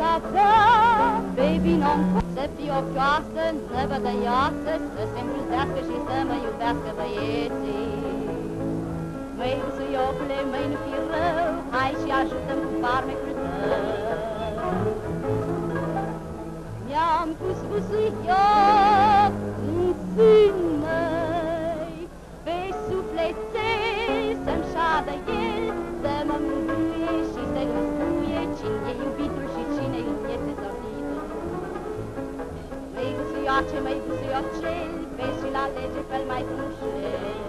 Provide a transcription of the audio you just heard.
avea, baby, non să fie ochioasă, năvădăioasă, să se îmbrăzească și să mă iubească băieții. Măi, busuiocule, măi, nu fi rău, hai și ajută-mi cu farmecul tău. Mi-am pus busuioc în sân, măi, pe sufletel să-mi șadă el, să mă mângâie și să-mi spune cine e iubitul și cine este zornitul. Măi, busuioace, măi, busuiocel, vezi și la lege pe-l mai frumușel.